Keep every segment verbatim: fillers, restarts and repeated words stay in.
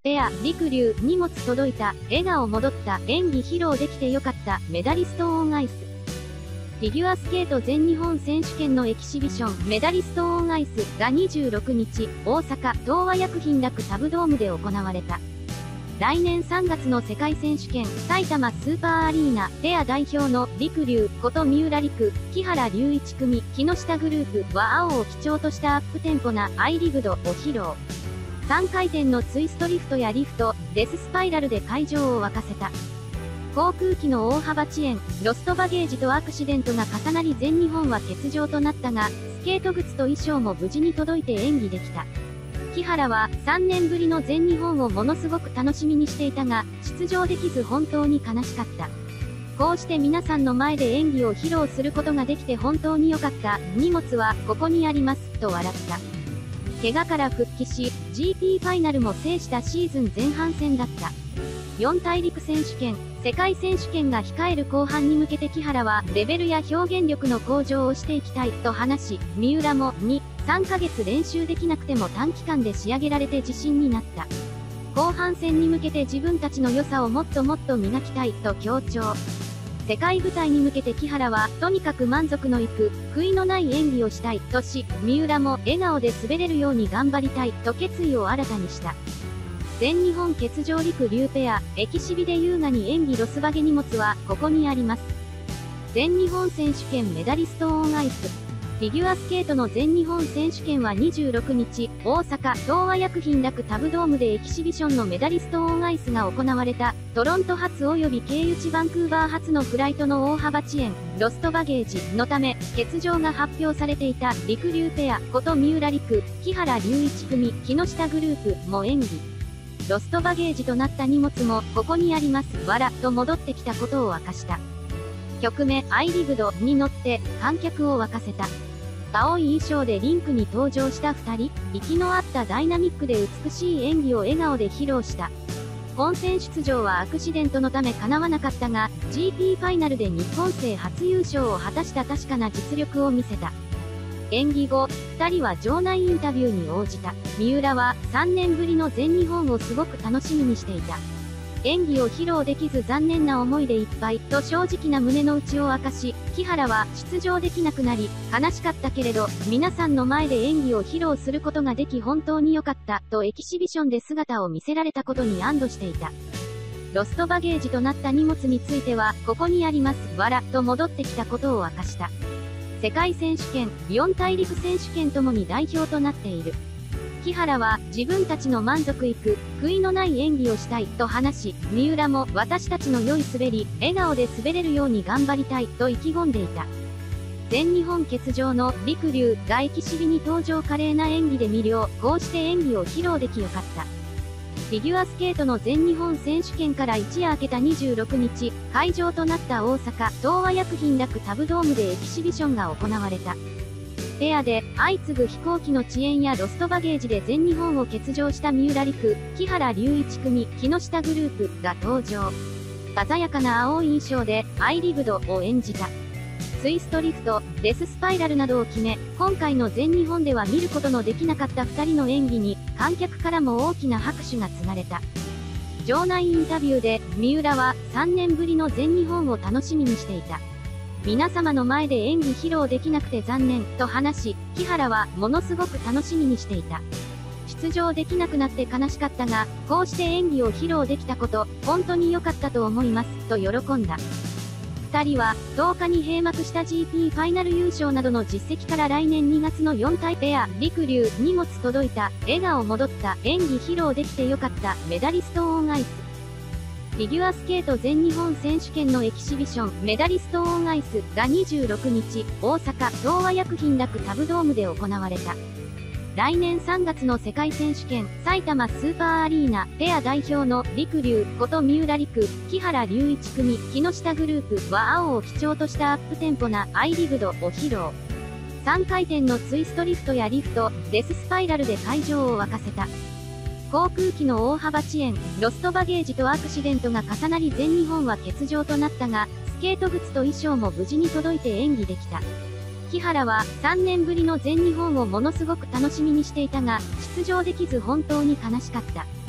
ペア、りくりゅう、荷物届いた、笑顔戻った、演技披露できてよかった、メダリストオンアイス。フィギュアスケート全日本選手権のエキシビション、メダリストオンアイスがにじゅうろくにち、大阪、東和薬品楽タブドームで行われた。来年さんがつの世界選手権、埼玉スーパーアリーナ、ペア代表のりくりゅうこと三浦璃来、木原龍一組、木下グループは青を基調としたアップテンポなアイリグドを披露。さんかいてんのツイストリフトやリフト、デススパイラルで会場を沸かせた。航空機の大幅遅延、ロストバゲージとアクシデントが重なり全日本は欠場となったが、スケート靴と衣装も無事に届いて演技できた。木原はさんねんぶりの全日本をものすごく楽しみにしていたが、出場できず本当に悲しかった。こうして皆さんの前で演技を披露することができて本当に良かった。荷物はここにあります、と笑った。怪我から復帰し、ジーピー ファイナルも制したシーズン前半戦だった。よん大陸選手権、世界選手権が控える後半に向けて木原は、レベルや表現力の向上をしていきたい、と話し、三浦もに、さんかげつ練習できなくても短期間で仕上げられて自信になった。後半戦に向けて自分たちの良さをもっともっと磨きたい、と強調。世界舞台に向けて木原は、とにかく満足のいく、悔いのない演技をしたい、とし、三浦も笑顔で滑れるように頑張りたい、と決意を新たにした。全日本欠場りくりゅうペア、エキシビで優雅に演技ロスバゲ荷物は、ここにあります。全日本選手権メダリストオンアイス。フィギュアスケートの全日本選手権はにじゅうろくにち、大阪、東和薬品楽タブドームでエキシビションのメダリストオンアイスが行われた。トロント発及び経由地バンクーバー発のフライトの大幅遅延、ロストバゲージのため、欠場が発表されていたりくりゅうペアこと三浦璃来、木原龍一組、木下グループも演技。ロストバゲージとなった荷物も、ここにあります、わら、と戻ってきたことを明かした。曲名、アイリグドに乗って、観客を沸かせた。青い衣装でリンクに登場したふたり、息の合ったダイナミックで美しい演技を笑顔で披露した。本戦出場はアクシデントのため叶わなかったが、ジーピー ファイナルで日本勢初優勝を果たした確かな実力を見せた。演技後、ふたりは場内インタビューに応じた。三浦はさんねんぶりの全日本をすごく楽しみにしていた。演技を披露できず残念な思いでいっぱい、と正直な胸の内を明かし、木原は出場できなくなり、悲しかったけれど、皆さんの前で演技を披露することができ本当に良かった、とエキシビションで姿を見せられたことに安堵していた。ロストバゲージとなった荷物については、ここにあります、わら、と戻ってきたことを明かした。世界選手権、よん大陸選手権ともに代表となっている。木原は、自分たちの満足いく、悔いのない演技をしたい、と話し、三浦も、私たちの良い滑り、笑顔で滑れるように頑張りたい、と意気込んでいた。全日本欠場の、りくりゅうがエキシビに登場華麗な演技で魅了、こうして演技を披露できよかった。フィギュアスケートの全日本選手権から一夜明けたにじゅうろくにち、会場となった大阪、東和薬品楽タブドームでエキシビションが行われた。ペアで、相次ぐ飛行機の遅延やロストバゲージで全日本を欠場した三浦璃来、木原龍一組、木下グループが登場。鮮やかな青い衣装で、アイリグドを演じた。ツイストリフト、デススパイラルなどを決め、今回の全日本では見ることのできなかったふたりの演技に、観客からも大きな拍手が告がれた。場内インタビューで、三浦はさんねんぶりの全日本を楽しみにしていた。皆様の前で演技披露できなくて残念、と話し、木原はものすごく楽しみにしていた。出場できなくなって悲しかったが、こうして演技を披露できたこと、本当に良かったと思います、と喜んだ。ふたりは、とおかに閉幕した ジーピー ファイナル優勝などの実績から来年にがつのよん大ペア、りくりゅう、荷物届いた、笑顔戻った、演技披露できてよかった、メダリストオンアイス。フィギュアスケート全日本選手権のエキシビション、メダリストオンアイスがにじゅうろくにち、大阪、東和薬品楽タブドームで行われた。来年さんがつの世界選手権、埼玉スーパーアリーナ、ペア代表のりくりゅうこと三浦璃来、木原龍一組、木下グループは青を基調としたアップテンポなアイリグドを披露。さんかいてんのツイストリフトやリフト、デススパイラルで会場を沸かせた。航空機の大幅遅延、ロストバゲージとアクシデントが重なり全日本は欠場となったが、スケート靴と衣装も無事に届いて演技できた。木原はさんねんぶりの全日本をものすごく楽しみにしていたが、出場できず本当に悲しかった。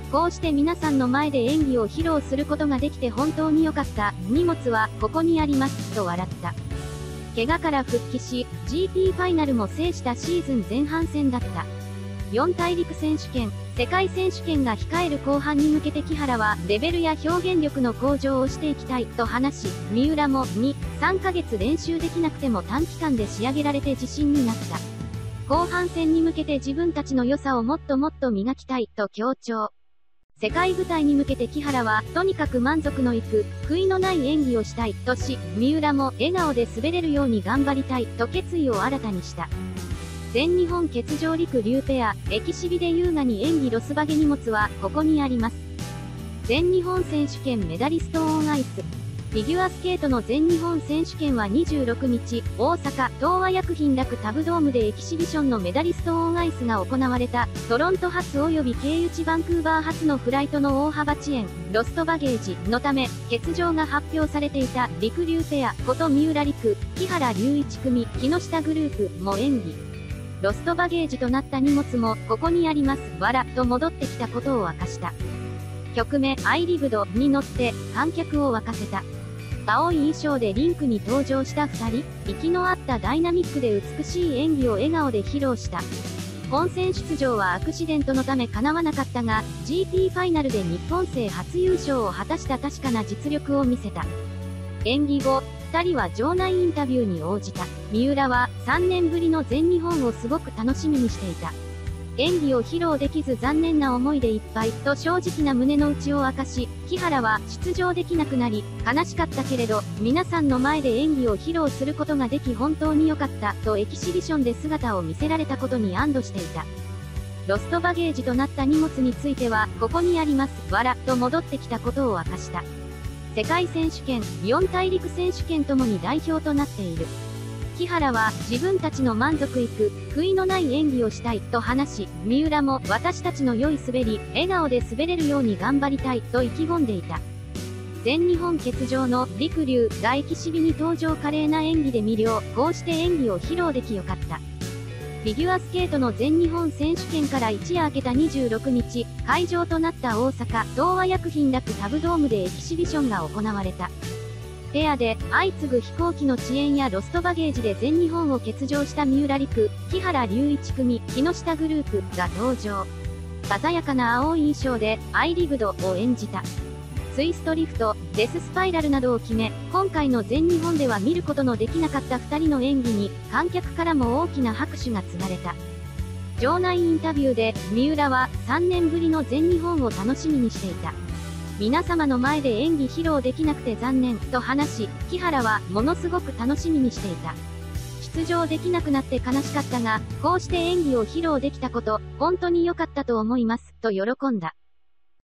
こうして皆さんの前で演技を披露することができて本当に良かった。荷物はここにあります、と笑った。怪我から復帰し、ジーティー ファイナルも制したシーズン前半戦だった。よん大陸選手権、世界選手権が控える後半に向けて木原は、レベルや表現力の向上をしていきたい、と話し、三浦もに、さんかげつ練習できなくても短期間で仕上げられて自信になった。後半戦に向けて自分たちの良さをもっともっと磨きたい、と強調。世界舞台に向けて木原は、とにかく満足のいく、悔いのない演技をしたい、とし、三浦も笑顔で滑れるように頑張りたい、と決意を新たにした。全日本欠場陸竜ペア、エキシビで優雅に演技ロスバゲ荷物は、ここにあります。全日本選手権メダリストオンアイス。フィギュアスケートの全日本選手権はにじゅうろくにち、大阪、東和薬品楽タブドームでエキシビションのメダリストオンアイスが行われた、トロント発及び経由地バンクーバー発のフライトの大幅遅延、ロストバゲージのため、欠場が発表されていた、陸竜ペア、こと三浦陸、木原龍一組、木下グループも演技。ロストバゲージとなった荷物も、ここにあります、わら、と戻ってきたことを明かした。曲目、アイリブドに乗って、観客を沸かせた。青い衣装でリンクに登場したふたり、息の合ったダイナミックで美しい演技を笑顔で披露した。本戦出場はアクシデントのため叶わなかったが、ジーティー ファイナルで日本勢初優勝を果たした確かな実力を見せた。演技後、二人は場内インタビューに応じた。三浦は、さんねんぶりの全日本をすごく楽しみにしていた。演技を披露できず残念な思いでいっぱい、と正直な胸の内を明かし、木原は出場できなくなり、悲しかったけれど、皆さんの前で演技を披露することができ本当に良かった、とエキシビションで姿を見せられたことに安堵していた。ロストバゲージとなった荷物については、ここにあります、わら、と戻ってきたことを明かした。世界選手権、よん大陸選手権ともに代表となっている。木原は、自分たちの満足いく、悔いのない演技をしたい、と話し、三浦も、私たちの良い滑り、笑顔で滑れるように頑張りたい、と意気込んでいた。全日本欠場の、陸竜がエキシビに登場華麗な演技で魅了、こうして演技を披露できよかった。フィギュアスケートの全日本選手権から一夜明けたにじゅうろくにち、会場となった大阪、東和薬品楽タブドームでエキシビションが行われた。ペアで、相次ぐ飛行機の遅延やロストバゲージで全日本を欠場した三浦陸、木原龍一組、木下グループが登場。鮮やかな青い衣装で、アイリブドを演じた。ツイストリフト、デススパイラルなどを決め、今回の全日本では見ることのできなかったふたりの演技に、観客からも大きな拍手が告がれた。場内インタビューで、三浦は、さんねんぶりの全日本を楽しみにしていた。皆様の前で演技披露できなくて残念、と話し、木原は、ものすごく楽しみにしていた。出場できなくなって悲しかったが、こうして演技を披露できたこと、本当に良かったと思います、と喜んだ。